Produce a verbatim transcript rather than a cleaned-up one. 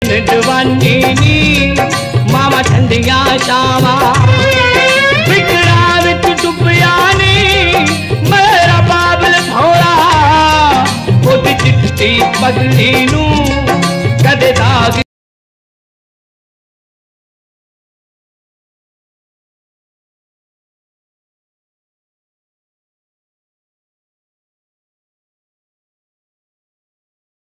जवानी नी मामा ठंडिया शावा बिकड़ा विच डुबिया नी मेरा बाबल थोड़ा ओदी चिट्टी पगली नू